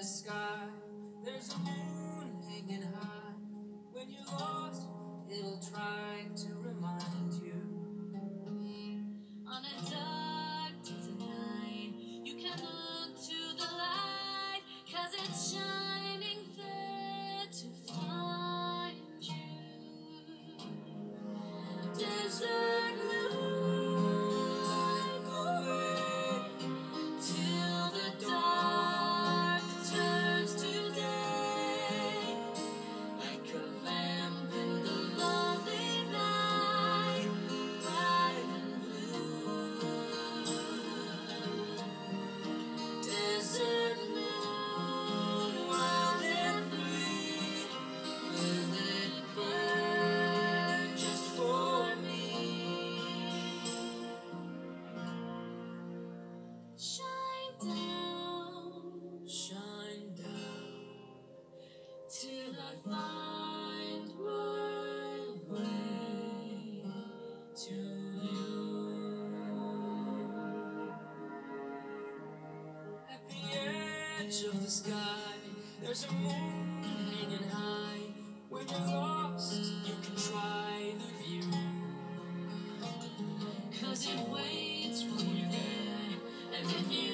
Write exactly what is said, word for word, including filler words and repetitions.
sky, there's a moon hanging high. When you're lost, it'll try to remind you. On a dark desert night, you can look to the light, 'cause it's shining there to find you. Desert moon, light the way till the dark turns to day, like a lamp in the lonely night, bright and blue. Desert moon, wild and free, will it burn just for me? Shine down, Shine down till I find my way to you. at the edge of the sky. There's a moon hanging high. When you're lost, you can try the view. 'Cause it waits for you there, and if you